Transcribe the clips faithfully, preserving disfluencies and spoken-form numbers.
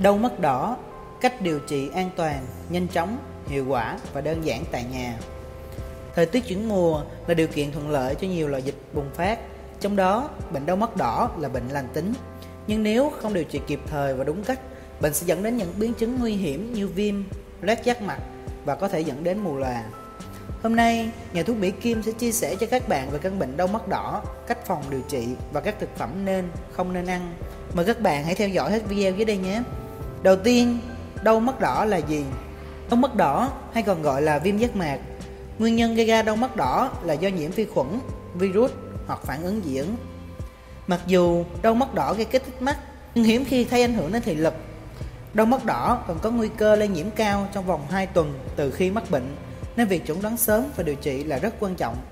Đau mắt đỏ, cách điều trị an toàn, nhanh chóng, hiệu quả và đơn giản tại nhà. Thời tiết chuyển mùa là điều kiện thuận lợi cho nhiều loại dịch bùng phát, trong đó bệnh đau mắt đỏ là bệnh lành tính. Nhưng nếu không điều trị kịp thời và đúng cách, bệnh sẽ dẫn đến những biến chứng nguy hiểm như viêm, loét giác mạc và có thể dẫn đến mù lòa. Hôm nay, nhà thuốc Mỹ Kim sẽ chia sẻ cho các bạn về căn bệnh đau mắt đỏ, cách phòng điều trị và các thực phẩm nên, không nên ăn. Mời các bạn hãy theo dõi hết video dưới đây nhé. Đầu tiên, đau mắt đỏ là gì? Đau mắt đỏ hay còn gọi là viêm giác mạc. Nguyên nhân gây ra đau mắt đỏ là do nhiễm vi khuẩn, virus hoặc phản ứng dị ứng. Mặc dù đau mắt đỏ gây kích thích mắt, nhưng hiếm khi thấy ảnh hưởng đến thị lực. Đau mắt đỏ còn có nguy cơ lây nhiễm cao trong vòng hai tuần từ khi mắc bệnh, nên việc chẩn đoán sớm và điều trị là rất quan trọng.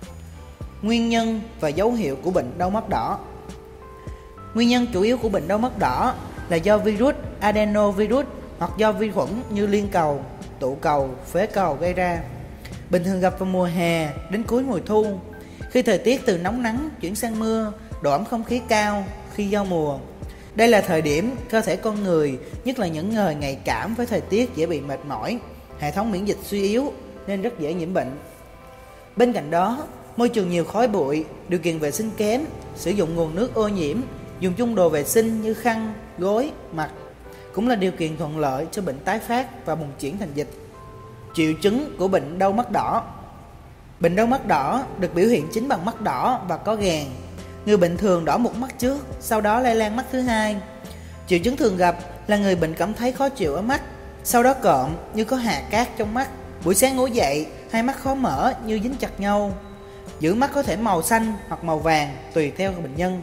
Nguyên nhân và dấu hiệu của bệnh đau mắt đỏ. Nguyên nhân chủ yếu của bệnh đau mắt đỏ là do virus adenovirus hoặc do vi khuẩn như liên cầu, tụ cầu, phế cầu gây ra. Bình thường gặp vào mùa hè đến cuối mùa thu, khi thời tiết từ nóng nắng chuyển sang mưa, độ ẩm không khí cao khi giao mùa. Đây là thời điểm cơ thể con người, nhất là những người nhạy cảm với thời tiết, dễ bị mệt mỏi, hệ thống miễn dịch suy yếu nên rất dễ nhiễm bệnh. Bên cạnh đó, môi trường nhiều khói bụi, điều kiện vệ sinh kém, sử dụng nguồn nước ô nhiễm, dùng chung đồ vệ sinh như khăn, gối, mặt cũng là điều kiện thuận lợi cho bệnh tái phát và bùng chuyển thành dịch. Triệu chứng của bệnh đau mắt đỏ. Bệnh đau mắt đỏ được biểu hiện chính bằng mắt đỏ và có ghèn. Người bệnh thường đỏ một mắt trước, sau đó lây lan mắt thứ hai. Triệu chứng thường gặp là người bệnh cảm thấy khó chịu ở mắt, sau đó cộm như có hạt cát trong mắt. Buổi sáng ngủ dậy, hai mắt khó mở như dính chặt nhau. Giữ mắt có thể màu xanh hoặc màu vàng tùy theo bệnh nhân.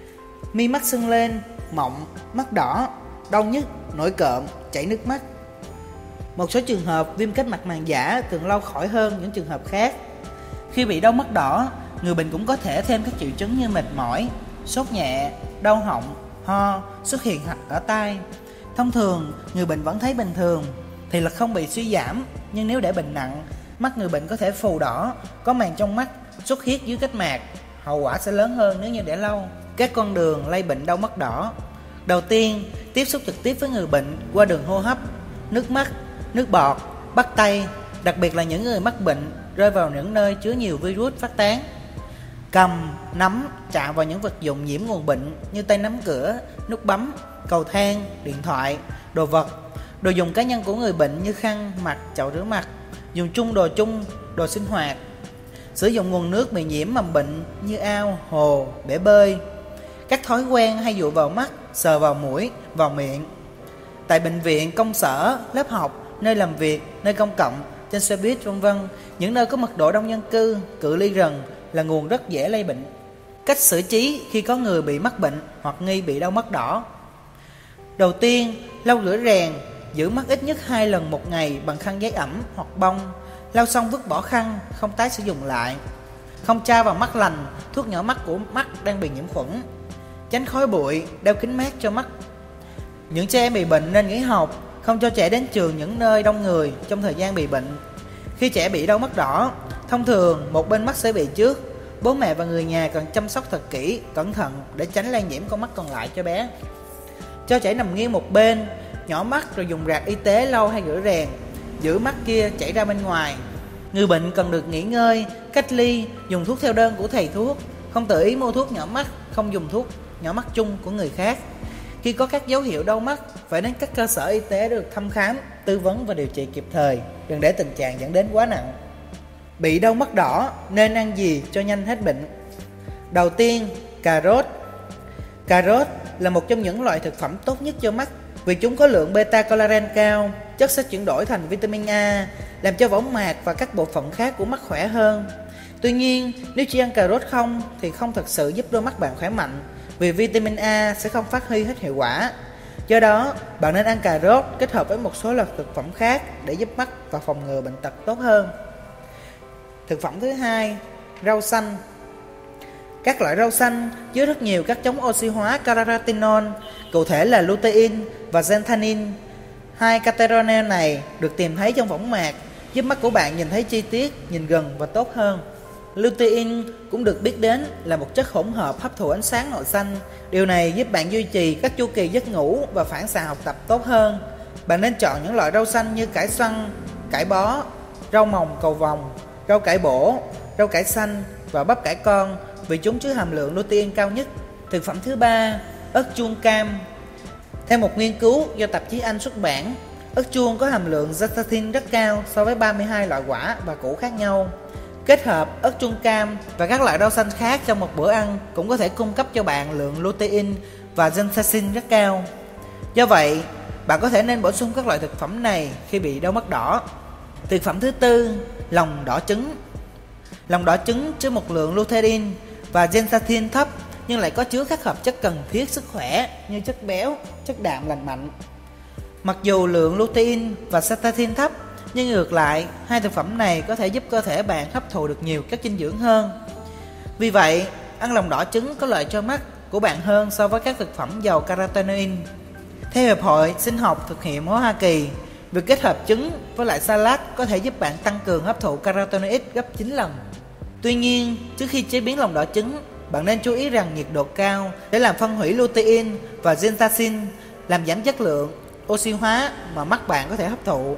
Mi mắt sưng lên, mọng, mắt đỏ, đau nhức, nổi cộm, chảy nước mắt. Một số trường hợp viêm kết mạc màng giả thường lâu khỏi hơn những trường hợp khác. Khi bị đau mắt đỏ, người bệnh cũng có thể thêm các triệu chứng như mệt mỏi, sốt nhẹ, đau họng, ho, xuất hiện ở tai. Thông thường, người bệnh vẫn thấy bình thường, thì lực không bị suy giảm, nhưng nếu để bệnh nặng, mắt người bệnh có thể phù đỏ, có màng trong mắt, xuất huyết dưới kết mạc. Hậu quả sẽ lớn hơn nếu như để lâu. Các con đường lây bệnh đau mắt đỏ. Đầu tiên, tiếp xúc trực tiếp với người bệnh qua đường hô hấp, nước mắt, nước bọt, bắt tay, đặc biệt là những người mắc bệnh rơi vào những nơi chứa nhiều virus phát tán. Cầm, nắm, chạm vào những vật dụng nhiễm nguồn bệnh như tay nắm cửa, nút bấm, cầu thang, điện thoại, đồ vật, đồ dùng cá nhân của người bệnh như khăn, mặt, chậu rửa mặt, dùng chung đồ chung, đồ sinh hoạt. Sử dụng nguồn nước bị nhiễm mầm bệnh như ao, hồ, bể bơi. Các thói quen hay dụi vào mắt, sờ vào mũi, vào miệng. Tại bệnh viện, công sở, lớp học, nơi làm việc, nơi công cộng, trên xe buýt vân vân, những nơi có mật độ đông dân cư, cự ly gần là nguồn rất dễ lây bệnh. Cách xử trí khi có người bị mắc bệnh hoặc nghi bị đau mắt đỏ. Đầu tiên, lau rửa rèn, giữ mắt ít nhất hai lần một ngày bằng khăn giấy ẩm hoặc bông. Lau xong vứt bỏ khăn, không tái sử dụng lại. Không tra vào mắt lành, thuốc nhỏ mắt của mắt đang bị nhiễm khuẩn. Tránh khói bụi, đeo kính mát cho mắt. Những trẻ em bị bệnh nên nghỉ học, không cho trẻ đến trường những nơi đông người trong thời gian bị bệnh. Khi trẻ bị đau mắt đỏ, thông thường một bên mắt sẽ bị trước. Bố mẹ và người nhà cần chăm sóc thật kỹ, cẩn thận để tránh lây nhiễm con mắt còn lại cho bé. Cho trẻ nằm nghiêng một bên, nhỏ mắt rồi dùng rạc y tế lau hay rửa rèn, giữ mắt kia chảy ra bên ngoài. Người bệnh cần được nghỉ ngơi, cách ly, dùng thuốc theo đơn của thầy thuốc, không tự ý mua thuốc nhỏ mắt, không dùng thuốc nhỏ mắt chung của người khác. Khi có các dấu hiệu đau mắt, phải đến các cơ sở y tế được thăm khám, tư vấn và điều trị kịp thời, đừng để tình trạng dẫn đến quá nặng. Bị đau mắt đỏ nên ăn gì cho nhanh hết bệnh? Đầu tiên, cà rốt. Cà rốt là một trong những loại thực phẩm tốt nhất cho mắt vì chúng có lượng beta-carotene cao, chất sẽ chuyển đổi thành vitamin A, làm cho võng mạc và các bộ phận khác của mắt khỏe hơn. Tuy nhiên, nếu chỉ ăn cà rốt không thì không thực sự giúp đôi mắt bạn khỏe mạnh, vì vitamin A sẽ không phát huy hết hiệu quả. Do đó, bạn nên ăn cà rốt kết hợp với một số loại thực phẩm khác để giúp mắt và phòng ngừa bệnh tật tốt hơn. Thực phẩm thứ hai, rau xanh. Các loại rau xanh chứa rất nhiều các chống oxy hóa carotenoid, cụ thể là lutein và zeaxanthin. Hai carotenoid này được tìm thấy trong võng mạc, giúp mắt của bạn nhìn thấy chi tiết, nhìn gần và tốt hơn. Lutein cũng được biết đến là một chất hỗn hợp hấp thụ ánh sáng nội xanh. Điều này giúp bạn duy trì các chu kỳ giấc ngủ và phản xạ học tập tốt hơn. Bạn nên chọn những loại rau xanh như cải xoăn, cải bó, rau mồng cầu vồng, rau cải bổ, rau cải xanh và bắp cải con vì chúng chứa hàm lượng lutein cao nhất. Thực phẩm thứ ba, ớt chuông cam. Theo một nghiên cứu do tạp chí Anh xuất bản, ớt chuông có hàm lượng zeaxanthin rất cao so với ba mươi hai loại quả và củ khác nhau. Kết hợp ớt chuông cam và các loại rau xanh khác trong một bữa ăn cũng có thể cung cấp cho bạn lượng lutein và zeaxanthin rất cao. Do vậy, bạn có thể nên bổ sung các loại thực phẩm này khi bị đau mắt đỏ. Thực phẩm thứ tư, lòng đỏ trứng. Lòng đỏ trứng chứa một lượng lutein và zeaxanthin thấp nhưng lại có chứa các hợp chất cần thiết sức khỏe như chất béo, chất đạm lành mạnh. Mặc dù lượng lutein và zeaxanthin thấp, nhưng ngược lại, hai thực phẩm này có thể giúp cơ thể bạn hấp thụ được nhiều chất dinh dưỡng hơn. Vì vậy, ăn lòng đỏ trứng có lợi cho mắt của bạn hơn so với các thực phẩm giàu carotenoid. Theo Hiệp hội Sinh học Thực nghiệm Hóa Hoa Kỳ, việc kết hợp trứng với lại salad có thể giúp bạn tăng cường hấp thụ carotenoid gấp chín lần. Tuy nhiên, trước khi chế biến lòng đỏ trứng, bạn nên chú ý rằng nhiệt độ cao để làm phân hủy lutein và zeaxanthin, làm giảm chất lượng oxy hóa mà mắt bạn có thể hấp thụ.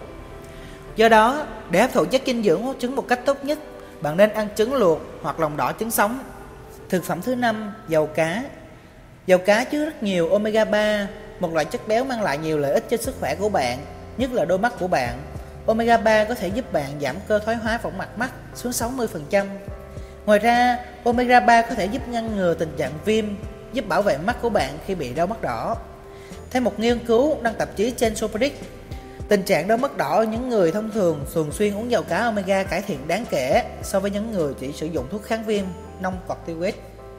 Do đó, để hấp thụ chất dinh dưỡng của trứng một cách tốt nhất, bạn nên ăn trứng luộc hoặc lòng đỏ trứng sống. Thực phẩm thứ năm, dầu cá. Dầu cá chứa rất nhiều omega ba, một loại chất béo mang lại nhiều lợi ích cho sức khỏe của bạn, nhất là đôi mắt của bạn. Omega ba có thể giúp bạn giảm cơ thoái hóa võng mạc mắt xuống sáu mươi phần trăm. Ngoài ra, omega ba có thể giúp ngăn ngừa tình trạng viêm, giúp bảo vệ mắt của bạn khi bị đau mắt đỏ. Theo một nghiên cứu đăng tạp chí trên Sobric, tình trạng đau mắt đỏ ở những người thông thường thường xuyên uống dầu cá omega cải thiện đáng kể so với những người chỉ sử dụng thuốc kháng viêm, non-corticoid.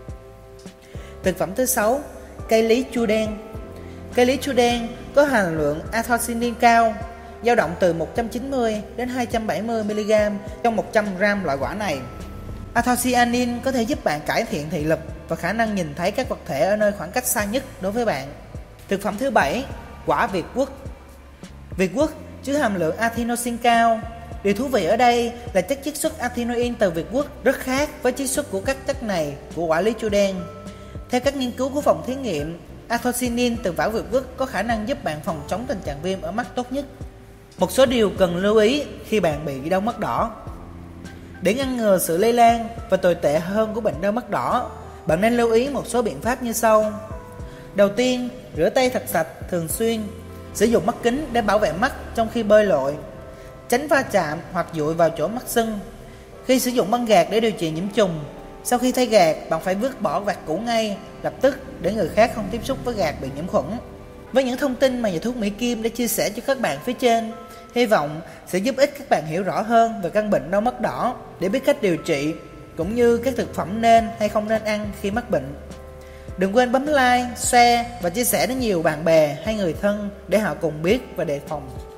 Thực phẩm thứ sáu, cây lý chua đen. Cây lý chua đen có hàm lượng anthocyanin cao, dao động từ một trăm chín mươi đến hai trăm bảy mươi mi-li-gam trong một trăm gam loại quả này. Anthocyanin có thể giúp bạn cải thiện thị lực và khả năng nhìn thấy các vật thể ở nơi khoảng cách xa nhất đối với bạn. Thực phẩm thứ bảy, quả việt quất. Việt quất chứa hàm lượng adenosine cao. Điều thú vị ở đây là chất chiết xuất adenosine từ việt quất rất khác với chiết xuất của các chất này của quả lý chua đen. Theo các nghiên cứu của phòng thí nghiệm, anthocyanin từ quả việt quất có khả năng giúp bạn phòng chống tình trạng viêm ở mắt tốt nhất. Một số điều cần lưu ý khi bạn bị đau mắt đỏ. Để ngăn ngừa sự lây lan và tồi tệ hơn của bệnh đau mắt đỏ, bạn nên lưu ý một số biện pháp như sau. Đầu tiên, rửa tay thật sạch thường xuyên. Sử dụng mắt kính để bảo vệ mắt trong khi bơi lội. Tránh va chạm hoặc dụi vào chỗ mắt sưng. Khi sử dụng băng gạc để điều trị nhiễm trùng, sau khi thay gạc, bạn phải vứt bỏ gạc cũ ngay, lập tức để người khác không tiếp xúc với gạc bị nhiễm khuẩn. Với những thông tin mà nhà thuốc Mỹ Kim đã chia sẻ cho các bạn phía trên, hy vọng sẽ giúp ích các bạn hiểu rõ hơn về căn bệnh đau mắt đỏ để biết cách điều trị, cũng như các thực phẩm nên hay không nên ăn khi mắc bệnh. Đừng quên bấm like, share và chia sẻ đến nhiều bạn bè hay người thân để họ cùng biết và đề phòng.